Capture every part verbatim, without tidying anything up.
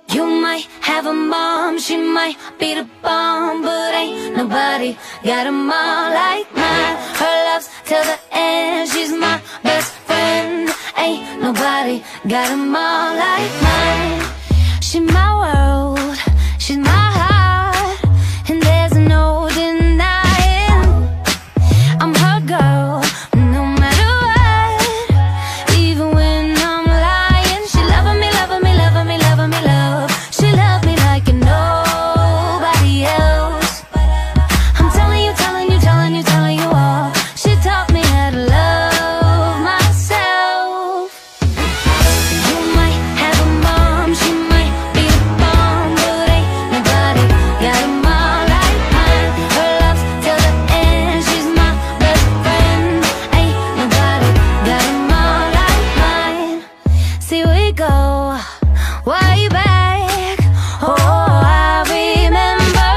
You might have a mom, she might be the bomb, but ain't nobody got a mom like mine. Her love's till the end, she's my best friend. Ain't nobody got a mom like mine. She's my world, she's my heart, and there's no denying I'm her girl, no matter what. Even when I'm lying, she loving me, loving me, loving me, loving me, love. She loved me like nobody else. I'm telling you, telling you, telling you, telling you all. She taught me how to love myself. You might have a mom, she might be the bomb, but ain't nobody got a mom like mine. Her love's till the end, she's my best friend. Ain't nobody got a mom like mine. See, we go way back. Oh, I remember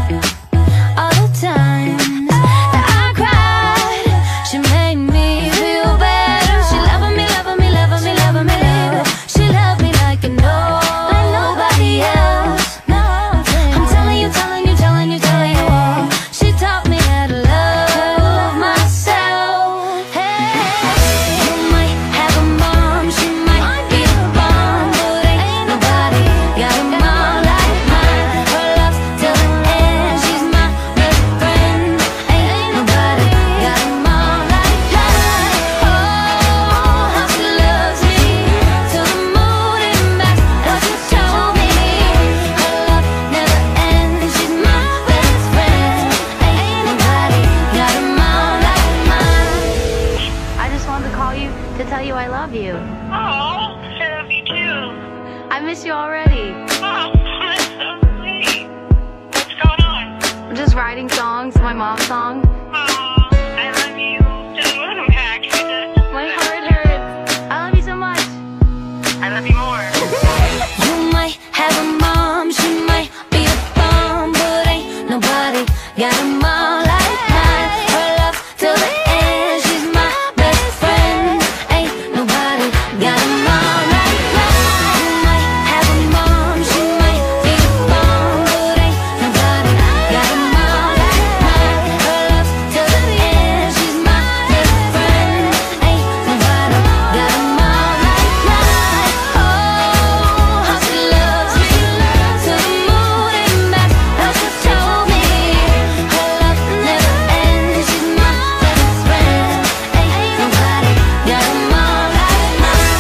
all the times that I cried. She made me feel better. She loving me, loving me, loving me, loving me, love. She loved me like nobody else. I'm telling you, telling you, telling you, telling you all. She taught me how to love myself. Hey, you might have a mom, she might be a bomb, but ain't nobody got a mom like mine. Her love's till the end, she's my best friend. Ain't nobody got a mom like mine. Oh, how she loves me till the moon and back. That's what she told me. Her love never ends, she's my best friend. Ain't nobody got a mom like mine. I just wanted to call you to tell you I love you. Oh, I love you too. I miss you already. Oh, that's so sweet. What's going on? I'm just writing songs, my mom's song. Oh, I love you to the moon and back. My heart hurts. I love you so much. I love you more. You might have a mom, she might be a bomb, but ain't nobody got a mom like mine. Her love till the end, she's my best friend. Ain't nobody got a mom like mine. You might have a mom, she might be a bomb, but ain't nobody got a mom like mine. Her love till the end, she's my best friend. Ain't nobody got a mom like mine. Oh, how she loves me till the moon and back. That's what she told me. Her love never ends, she's my best friend. Ain't nobody got a mom like mine.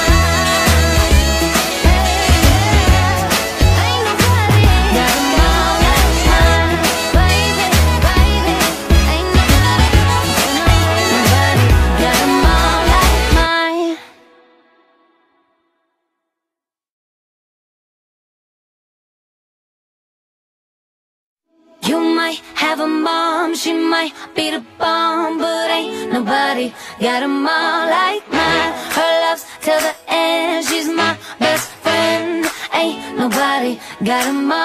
Ain't nobody got a mom like mine, baby, baby. Ain't nobody, nobody got a mom like mine. You might have a mom, she might be the bomb, but ain't nobody got a mom like mine. Her love's till the end, she's my best friend. Ain't nobody got a mom